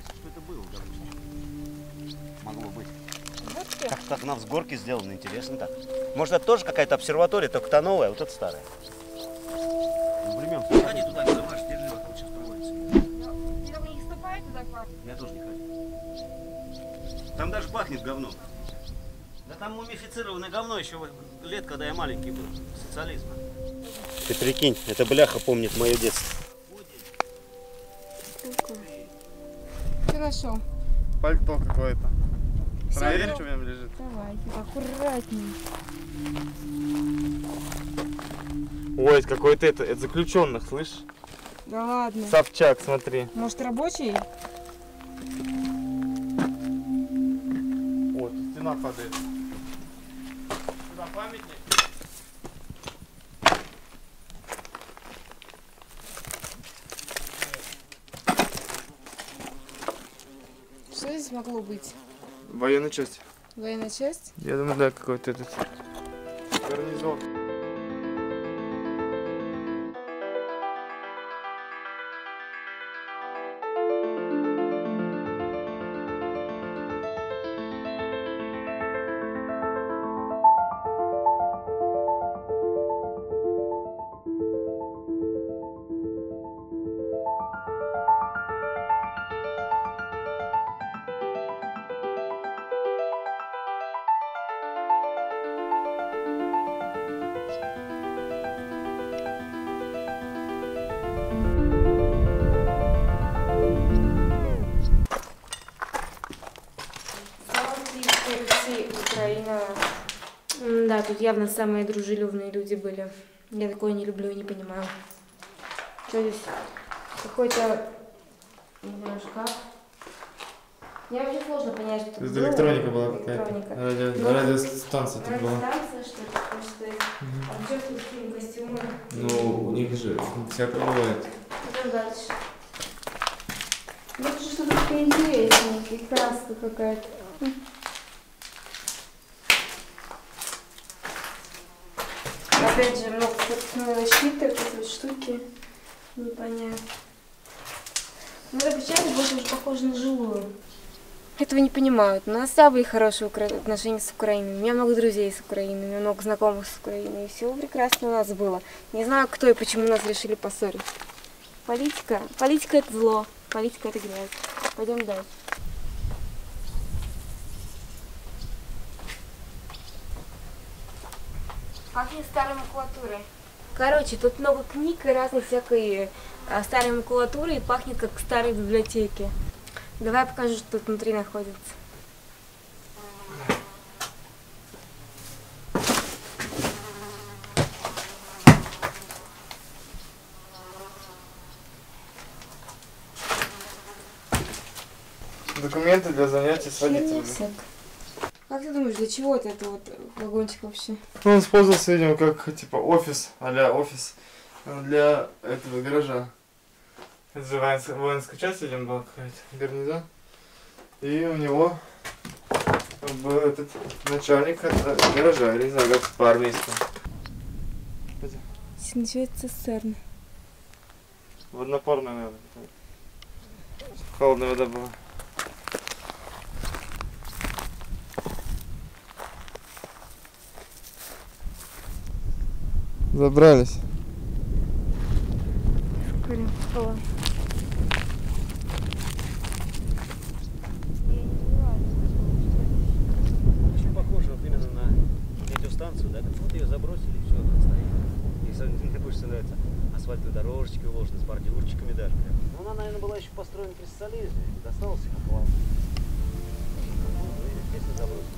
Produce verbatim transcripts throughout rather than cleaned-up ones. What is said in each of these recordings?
кажется, что это было, допустим. Могло быть. Вот Как, как она в сгорке сделана, интересно так. Может, это тоже какая-то обсерватория, только-то новая, а вот это старая. Времен. Ходи туда, не замажь, держи, вот сейчас проводится. Ты только не ступай туда, пап. Я тоже не хочу. Там даже пахнет говном. Да там мумифицированное говно еще лет, когда я маленький был. Социализм. Ты прикинь, эта бляха помнит мое детство. Что нашел? Пальто какое-то. Всё, Проверь, ну, что в нем лежит. Давай, аккуратней. Ой, это какой-то это, это заключенных, слышишь? Да ладно. Собчак, смотри. Может, рабочий? Вот, стена падает. Сюда памятник. Что здесь могло быть? Военная часть. Военная часть? Я думаю, да, какой-то этот гарнизон. Украина. Да, тут явно самые дружелюбные люди были. Я такое не люблю и не понимаю. Что здесь? Какой-то, не знаю, шкаф. Мне вообще сложно понять, что это Это было. электроника была Электроника. какая-то. Радио, Ну, радиостанция тут была. Радиостанция, что ли, потому что... Мгм. А что тут такие костюмы? Ну, у них же всякое бывает. Идем дальше. Вот что-то поинтересненькое, краска какая-то. Опять же, много собственной защиты, вот эти вот штуки. Непонятно. Ну, эта часть больше уже похожа на жилую. Этого не понимают. У нас самые хорошие отношения с Украиной. У меня много друзей с Украиной, у меня много знакомых с Украиной. И все прекрасно у нас было. Не знаю, кто и почему нас решили поссорить. Политика. Политика — это зло. Политика — это грязь. Пойдем дальше. Пахнет старой макулатурой. Короче, тут много книг и разной всякой а, старой макулатуры, и пахнет как в старой библиотеке. Давай покажу, что тут внутри находится. Документы для занятий с водителем. Чернисок. Как ты думаешь, для чего это, это вот вагончик вообще? Ну, он использовался, видимо, как типа офис, а-ля офис для этого гаража. Это же воинская, воинская часть, видимо, была какая-то, гарнизон. И у него был этот начальник гаража, или не знаю, как по-армейски. Называется цистерна. Водонапорная, наверное. Холодная вода была. Забрались. Скорее, школа. Очень похоже вот именно на метеостанцию, да? Как вот ее забросили, и все, она стоит. И сразу мне больше нравится асфальтовые дорожечки уложены с бордюрчиками даже. Прям. Но она, наверное, была еще построена при социализме, досталась как класс. Если забросили.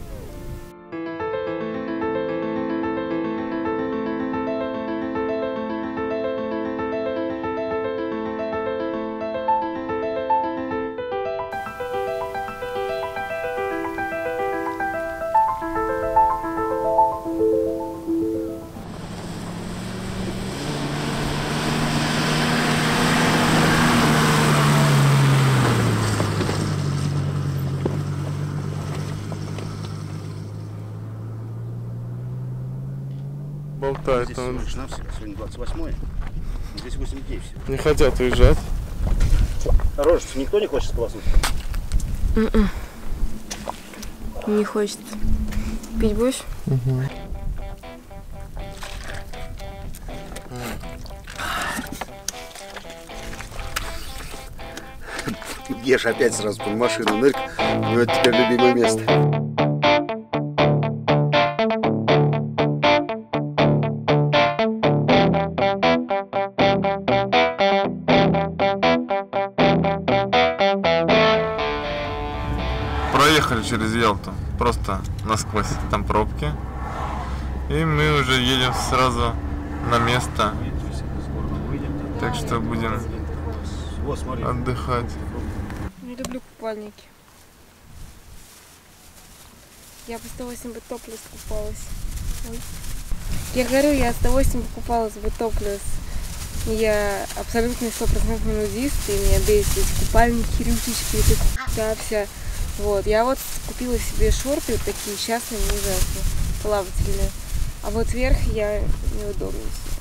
Болтает Здесь там. всего лишь навсего, сегодня двадцать восьмое, здесь восемь дней всего. Не хотят уезжать. Рожицу никто не хочет сполоснуть? Mm-mm. Не хочется. Пить будешь? Угу. Ешь опять сразу под машину, нырк. Ну, это теперь любимое место. Проехали через Ялту, просто насквозь, там пробки. И мы уже едем сразу на место. Так что будем отдыхать. Не люблю купальники. Я бы с удовольствием бы топлес купалась. Ой. Я говорю, я с удовольствием бы купалась бы топлес. Я абсолютно стопроцентный нудист, и меня бесит эти купальники, рюшечки, эта вся. Вот, я вот купила себе шорты вот такие частные, ужасные, плавательные. А вот верх я неудобно себе.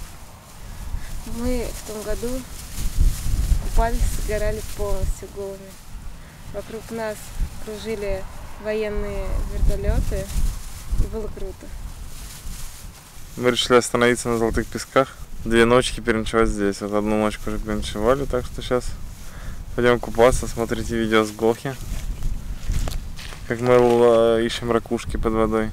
Мы в том году купались, загорали полностью голыми. Вокруг нас кружили военные вертолеты, и было круто. Мы решили остановиться на Золотых Песках. Две ночки переночевать здесь. Вот одну ночку уже переночевали, так что сейчас пойдем купаться, смотрите видео с Голхи. Как мы ищем ракушки под водой.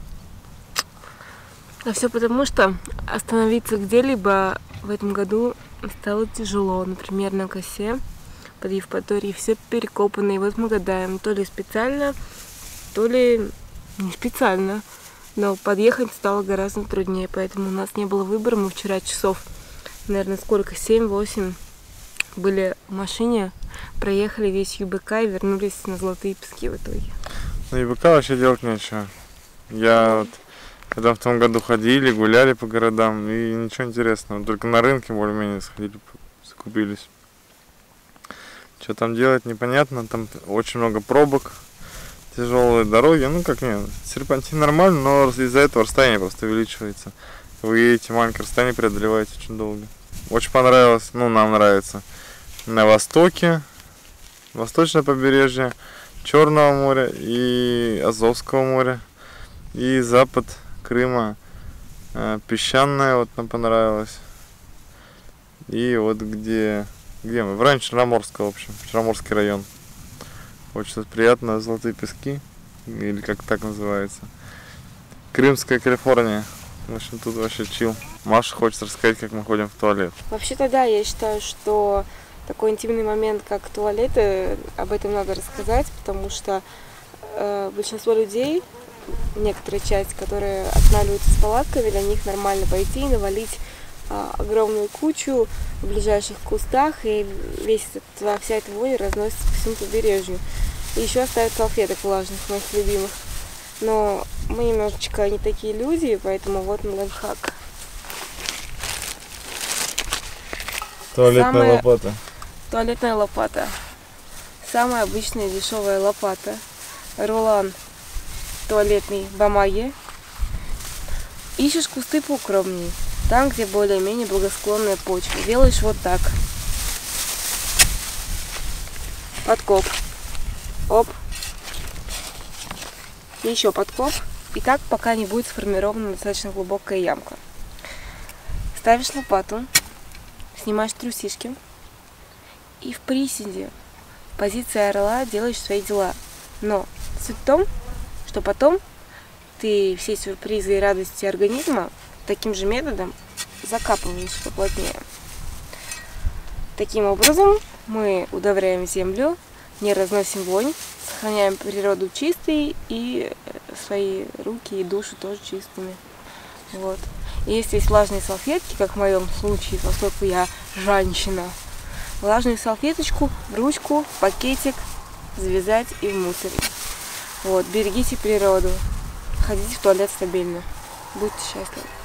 А все потому, что остановиться где-либо в этом году стало тяжело. Например, на косе под Евпаторией все перекопано. И вот мы гадаем, то ли специально, то ли не специально. Но подъехать стало гораздо труднее, поэтому у нас не было выбора. Мы вчера часов, наверное, сколько, семь-восемь были в машине, проехали весь ЮБК и вернулись на Золотые Пески в итоге. На ЮБК вообще делать нечего. Я вот, когда в том году ходили, гуляли по городам, и ничего интересного. Только на рынке более-менее сходили, закупились. Что там делать, непонятно. Там очень много пробок, тяжелые дороги. Ну как нет, серпантин нормально, но из-за этого расстояние просто увеличивается. Вы едете маленькое расстояние, преодолеваете очень долго. Очень понравилось, ну нам нравится. На востоке, восточное побережье, Черного моря и Азовского моря. И запад Крыма, песчаное, вот нам понравилось. И вот где, где мы? В районе Черноморского, в общем, Черноморский район. Очень приятно, Золотые Пески, или как так называется. Крымская Калифорния. В общем, тут вообще чил. Маша хочет рассказать, как мы ходим в туалет. Вообще-то да, я считаю, что такой интимный момент, как туалеты, об этом надо рассказать, потому что э, большинство людей, некоторая часть, которые останавливаются с палатками, для них нормально пойти и навалить э, огромную кучу в ближайших кустах, и весь этот, вся эта вонь разносится по всему побережью. И еще оставят салфеток влажных, моих любимых. Но мы немножечко не такие люди, поэтому вот лайфхак. Туалетная Самая... лопата. Туалетная лопата. Самая обычная дешевая лопата. Рулон туалетной бумаги. Ищешь кусты поукромнее. Там, где более-менее благосклонная почва. Делаешь вот так. Подкоп. Оп. Еще подкоп. И так, пока не будет сформирована достаточно глубокая ямка. Ставишь лопату. Снимаешь трусишки. И в приседе, в позиции орла, делаешь свои дела. Но суть в том, что потом ты все сюрпризы и радости организма таким же методом закапываешь поплотнее. Таким образом мы удобряем землю, не разносим вонь, сохраняем природу чистой и свои руки и душу тоже чистыми. Вот. И если есть влажные салфетки, как в моем случае, поскольку я женщина, влажную салфеточку, ручку, пакетик завязать и в мусорить. Вот, берегите природу. Ходите в туалет стабильно. Будьте счастливы.